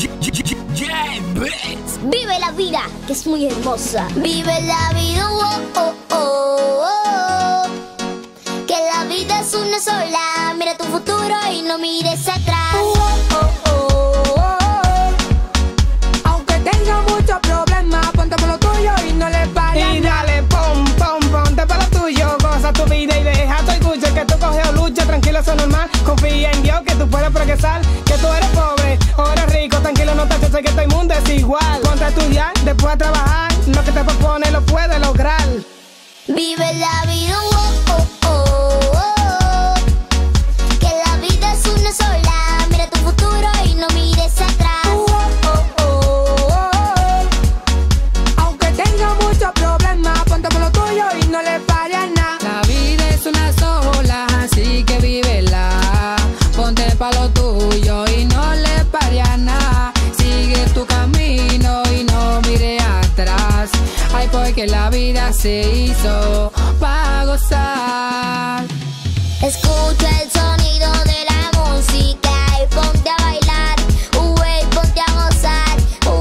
Vive la vida, que es muy hermosa. Vive la vida, oh, oh, oh, oh. Que la vida es una sola. Mira tu futuro y no mires atrás. Oh, oh, oh, oh. Aunque tenga muchos problemas, ponte por lo tuyo y no le pares. Y dale, pom, pom, ponte por lo tuyo. Goza tu vida y deja tu orgullo. Que tú coges o lucha, tranquilo, eso es normal. Confía en Dios que tú puedes progresar. Que tú eres pobre o eres rico, tranquilo, no te asustes que todo el mundo es igual. Ponte a estudiar, después a trabajar. Lo que te propone lo puedes lograr. Vive la vida, oh, oh, oh, oh. Que la vida es una sola. Mira tu futuro y no mires atrás. Oh, oh, oh, oh. Aunque tenga muchos problemas, ponte por lo tuyo y no le pares a nada. La vida es una sola, así que vívela. Ponte pa' lo tuyo y no le pares a nada. Sigue tu camino y no mire atrás. Ay, porque la vida se hizo pa' gozar. Escucha el sonido de la música y ponte a bailar, ponte a gozar,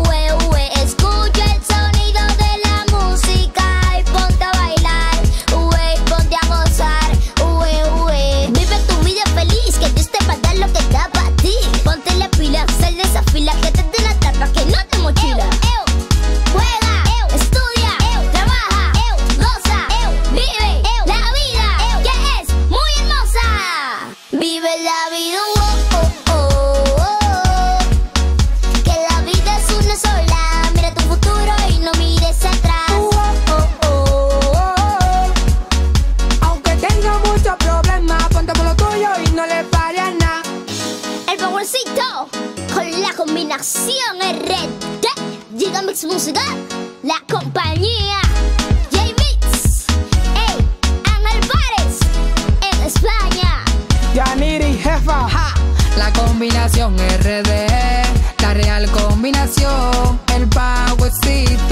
escucha el sonido de la música y ponte a bailar, ponte a gozar, vive tu vida feliz, que Dios te va a dar lo que da para ti. Ponte la pila, sal de esa fila, que te den la tapa, que no te mochila. Juega, estudia, trabaja, goza, vive la vida, que es muy hermosa. Vive la vida, oh, oh, oh, oh. Que la vida es una sola. Mira tu futuro y no mires atrás. Oh, oh, oh, oh. Aunque tenga muchos problemas, ponte por lo tuyo y no le pares a nada. El powercito con la combinación RD Giga Mix Música, la compañía J-Mix, Ángel Párez en España. Yaniri, jefa. Ja, la combinación RD, la real combinación, el powercito.